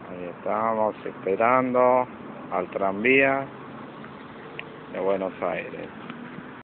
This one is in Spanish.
Ahí estamos esperando al tranvía de Buenos Aires.